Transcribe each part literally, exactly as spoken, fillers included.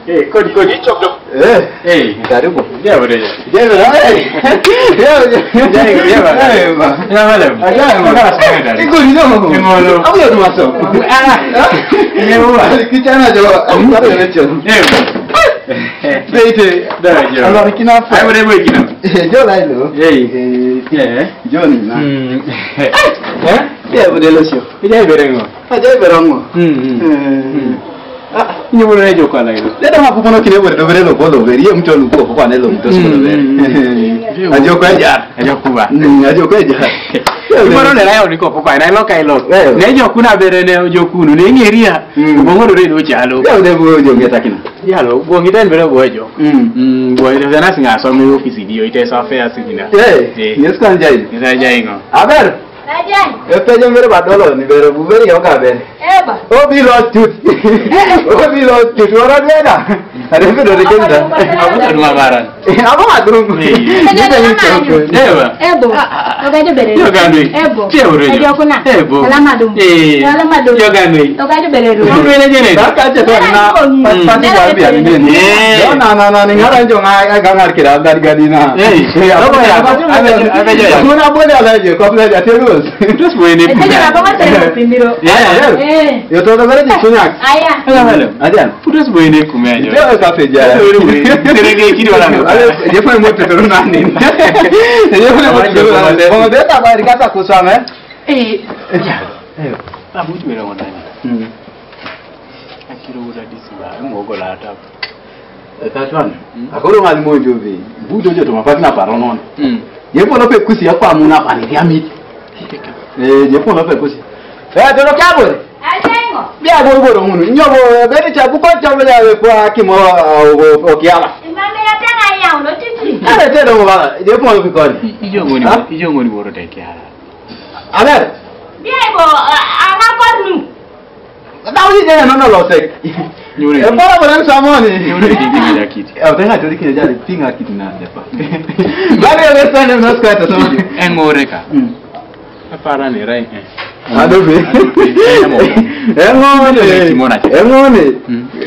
Eh, kodi kodi chokdo. Eh, eh, karibu. Dia bore. Dia bore. Dia dia dia bore. Ya malam. Ada. Iko ni dong. Ngolo. Apa tu masuk? Ah. Ni buat kita nak jawab. Ada lecho. Eh. Bete. Dah je. Alors kina apa? Ai bore bore kina. Eh, jo lai lo. Eh. Eh. Jo ni na. Hmm. Eh? Dia bore lecho. Dia berengo. Aja berengo. Hmm. Hmm. Ah, ni bore jo kala ilo. Leo hapo kuna kile bore bore lo bolo bere ye mtu luko kwa nelo mtu sio bere. Ajo kwa jar. Ajo kuba. Ajo kwa jar. Moro ne layo niko pokwa na ilo kailo. Ne jo kuna bere ne jo kunu ne ngeria. Bongoro re do chalo. Ya de bo jo ngeta kina. Ya lo bo ngiten bere bo jo. Mm. Mm bo ile zana singa so me office dio ite so affair sigina. Eh. Yes kan jai. Isa jai ngo. Aber. Ajai. Epe jo mere badolo ni bere bu bere yo ka bere. Eba. O bi lo tut. O bi lo tut ora bena. Are be do de kenda. Abu tu mabaran. Apa adrum. Ni de ni choko. Eba. Ebo. Oga de bere. Yo ganui. Ebo. Che ore. Ajo kuna. Ebo. Salama dum. Eh. Salama dum. Yo ganui. Oga de bere ru. Yo bere jene. Ba ka che na. Pati ba bi ani ni. Yo na na na ni ngara jo nga ga ngar kira dar gadi na. Eh. Apa ya? Apa ya? Kuna boleh ala je ko pla ja terus. Terus bo ini. Ete ya ba ma tere pindiro. Ya. Eh. Yo to da bere di sunyak. Aya. Halo. Adian. Terus bo ini kume aja. Yo ka fe ja. Tere ge kiri wala. Dia pun mau terus nani. Dia pun mau terus nani. Mau dia tak bayar kata kusam eh. Eh. Eh. Abu tu era wana. Hmm. Akiro uda disiba. Mo gola ata. Tatuan. Akoro ngali mo jovi. Budo joto mafati na paronon. Hmm. Ye pon pe kusi akwa mu na pani dia mit. Eh, ye pon pe kusi. Eh, to lo kyabo. Ajai ngo. Bi abo bo do munu. Nyobo be ni chabu ko chabu ya we kwa kimo o kiala. Imame ya tena ya uno titi. Ara te do ba. Ye pon pe ko ni. Ijo ngoni. Ijo ngoni boro te kiala. Aber. Biebo ana kornu. Dawi je no no lo tek. Nyure. E para para samoni. Nyure dingi ya kiti. E otenga to dikine jale pinga kiti na depa. Bale le sane no skata so. Engoreka. Mm. Apara ni rai eh. Adobe. Engone. Engone.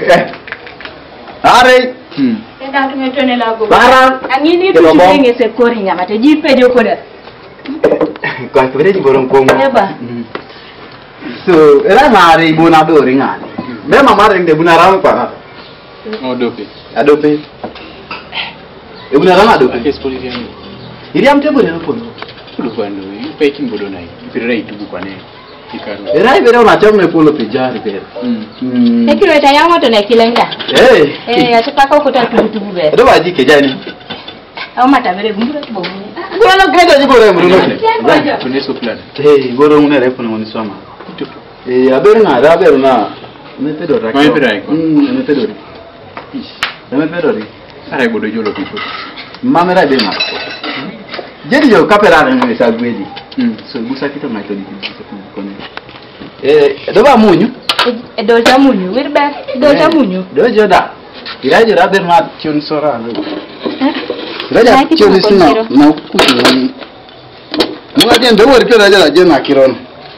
Are. Mm. Enda tumetone la go. Bara. Angini tu chenge se kori nyama te jipe jo koda. Kwa kwere di borong kongo. Eba. So, era mare ibuna do ringani. Me mama ring de buna ram kwa. Odope. Adope. Ibuna ram adope. Ake spolisia ni. Iri amte bone no pono. Kudu kwando. Ipe kin bodo nai. Ipirira itubu kwa ne. Ikaru. Era ibere una chomne polo pejari bere. Mm. Ekiro eta yango to na kilenga. Eh. Eh, ataka ko ta tubu be. Do baji kejani. Au mata bere gumbura to bo. Golo gredo ji bore mu no. Kune so plan. Eh, goro mu ne re kono woni soma. Eh, abere na ra bere na. Me pedo ra. Me pedo ai ko. Mm, me pedo ri. Ish. Me pedo ri. Ara bodo jolo pipo. Mama ra be na. Jadi yo kapera ra no sa gwedi. Mm. So busa kita mai to di ko ne. Eh, do ba munyu? E do ta munyu, wirbe. Do ta munyu. Do joda. Iraje ra be ma chun sora no. Raja chun sino na ku ni. Mo ajen do wor ke raja raja na kiron.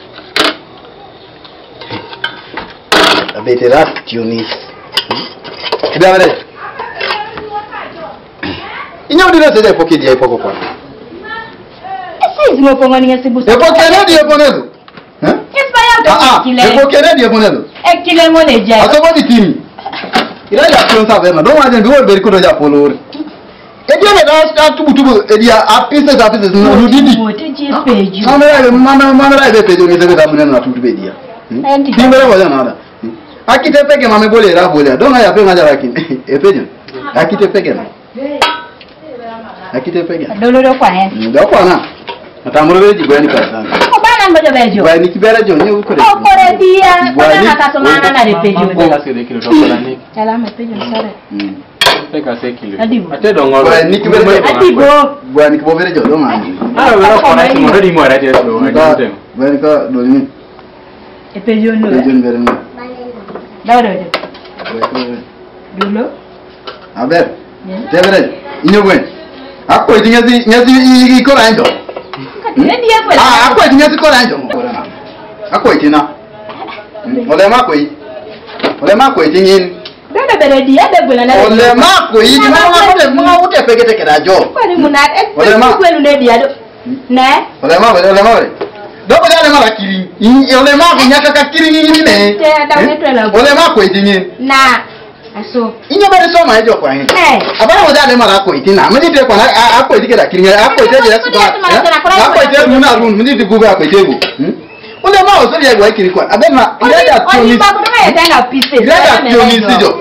Abete ra tunis. Kida bare. Inyo dile se de poki dia poko kwa. Ese zimo pongo ni ngasibusa. E poki ne dia ponezo. Hein? Espaya Ah ah. kile. E poki ne dia ponezo. E kile ngone jai. Asobo di timi. Iraja chun sa verna. Do ajen do wor be ko do ja polor. E dia ne da sta tubu tubu e dia apise sa apise no no didi. Mote je peju. Mama ra mama mama ra be peju ni se be da munena na tubu be dia. Dimere wala nada. Akite peke mame bole ra bole. Donga ya penga jara kin. E peju. Akite peke na. Akite peke. Dolo do kwa hen. Ndo kwa na. Matamuro be ji gwani ka sana. Ko bana mbojo bejo. Gwani kibera jo ni uko de. O kore dia. Bana ka somana na de peju. Ko ka se de kilo dokola ni. Chala me peju sare. Mm. Peka se kilo. Adibo. Ate dongo. Gwani kibera. Adibo. Gwani kibera jo do ngani. Ah, wala ko na mo ready mo ra de so. Gwani ka do ni. E peju no. Peju ngere ni. Dawdo de. Dolo. Aber. Tebere. Inyo gwen. Akko idi nyasi nyasi i ko ranjo. Ne dia ko. Ah, akko idi nyasi ko ranjo mo ko na. Akko idi na. Ole ma ko yi. Ole ma ko idi nyin. Dada beredi ada guna na. Ole mako yi ma ma ko mo ute pegete ke dajo. Kwani munat e kwenu ne dia do. Ne? Ole ma ole ma. Do ko dale ma kiri. Ole ma ko nyaka ka kiri ni ne. Te da ne to la. Ole ma ko idini. Na. Aso. Inyo bere so ma ejo kwa yin. Eh. Abara mo dale ma ko idina. Me dite kwa na ako idike da kiri. Ako ite je su ba. Ako ite mu na run. Me dite gugu ako ite go. Ole ma o so je gwa kiri kwa. Abema iraja tuni. Iraja tuni sijo.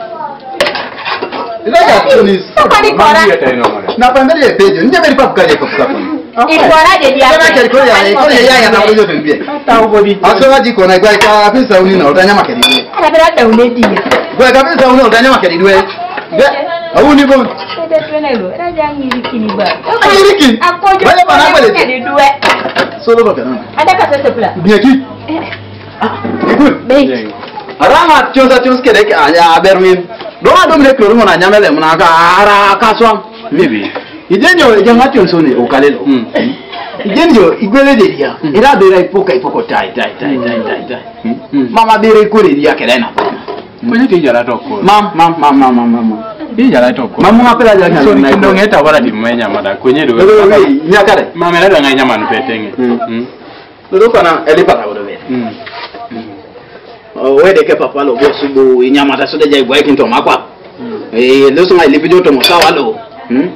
Iraja tuni. Na pandari e pejo. Nje beri papu kaje kwa kwa. Ikora de dia. Kana kali ko ya ko ya ya na ko yo tembie. Ta ubodi. Aso waji ko na gwa ka pesa uni na utanya makeri. Ara bera da une dia. Gwa ka pesa uni utanya makeri dwe. Awu ni bon. Ede twene lo. Era jangi rikini ba. Rikini. Akojo. Bale bana bale. Kedi dwe. Solo ba kana. Ada ka sese pula. Biaki. Ah, ikut. Be. Arama chonza chonske dek anya aberwin. Do ado mle kloro mona nyamele mona ka ara kaswam. Maybe. Ijenyo janga chonso ne okalelo. Ijenyo igwele de dia. Ira bera ipoka ipoko tai tai tai tai tai tai. Mama bere kore dia kelena. Kwenye tijara toko. Mam mam mam mam mam mam. Tijara toko. Mamu ngapela janga So na ndo ngeta wala di mmenya mada kwenye do. Nyakare. Mama la nganya manu petenge. Mm. Do kana elipata wodobe. Mm. Wede ke papa lo bosubu inyama ta soda jai boy kinto makwa eh lo so ngai lipido to mosawa lo hm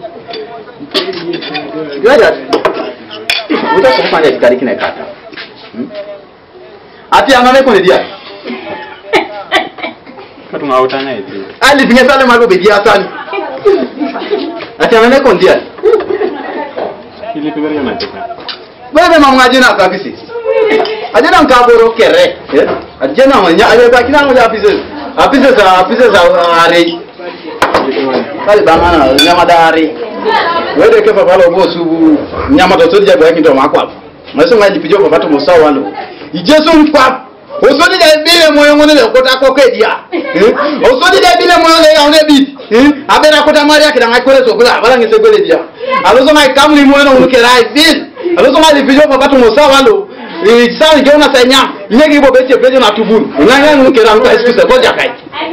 gada uta so fanya kikari kina kata hm ati anane ko dia Katu ngautana eti ali binga sale mago be dia sani ati anane ko dia ile pibere yana teka bebe mama ajina kabisi ajina nkaboro kere eh ajina manya ale ba kina ngo apise apise sa apise sa are kali bangana nyama dari wede ke papa lo bosu nyama to todi jago yakindo makwa maso ngaji pijo papa to musawa lo ijesu nkwa osodi de bile moyo ngone le kota ko kedia eh osodi de bile moyo le ya one bit eh abera kota maria kida ngakwele so kula bala ngese kwele dia alozo ngai kamli moyo no kerai bil alozo ngai pijo papa to musawa lo eh sa ngeona sanya nyegi bo bete pejo na tubuni nganga ngukera mka excuse ko jakai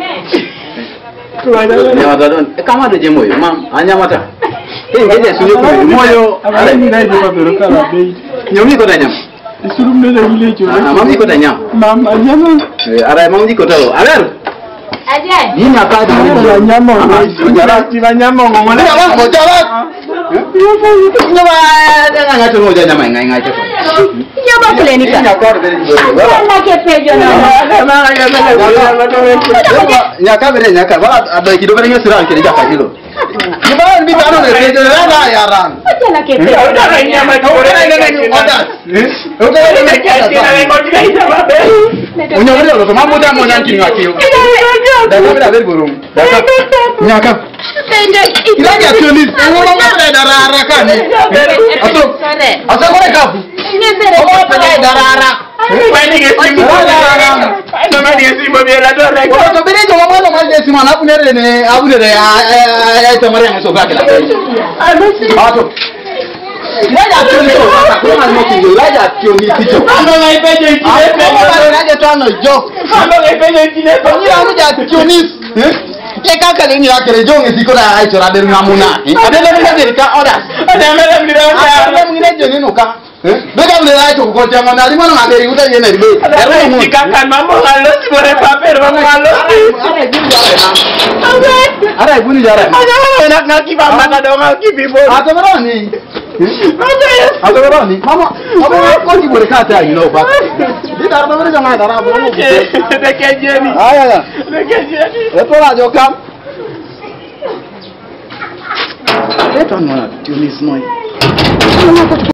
Nyawa dadon, e kama de jemoyo, mam, anyamata. Eh ngeje sunyo ko moyo, ala ni ngai ko bero kala be. Nyomi ko tanyam. Isurum ne le wile jo. Ah, mam ni ko tanyam. Mam anyama. Eh ara mam ni ko talo. Aler. Aje. Ni na ka di nyama. Jara ti nyama ngomole. Jara mo jara. Nyama da nga to mo nyama ngai ngai to. Nyama kule ni ka. Wala ke pejo na. Nyaka bere nyaka wala ado kido bere ngesira kile jaka kilo. Gimana bi tano ne pejo na yaran. Wala ke pejo. Udah nyama ko ora ne Odas. Udah ne ke Unyo bere lo mambo da mo nyanki ngakio. Da bere bere burung. Nyaka. Ila ya tunis. Ngono bere darara kan. Aso. Aso kore kapu. Ngono bere darara. Kwani ngesimu. Ndo mali ngesimu bila dore. Ngono bere jo mama mali ngesimu na punere ne abure ya tamare ngaso bakela. Ato. Ila ya tunis. Kuna mo kingo ila ya tunis jo. Ndo ngai peje ikile. Ila ya tano jo. Ndo ngai peje ikile. Ila mo ya tunis. Ye kaka le ni akere jo ngesi ko da ai chora de ngamuna. Adele mo de ka odas. Adele mo de ka. Adele mo de jo ni no ka. Bega mle la to ko jama na limana na beri uta yene ribe. Ero mu kaka mamo ngalo si bore paper mamo ngalo. Ara ibuni jara. Ana na ngaki ba maka do ngaki bibo. Ato bero ni. Ato bero ni. Mama, mama ko ti bore ka ta you know ba. Di dar do bere jama dara bo. De kejeni. Aya ya. De kejeni. Eto la jo kam. Eto no tunis moi.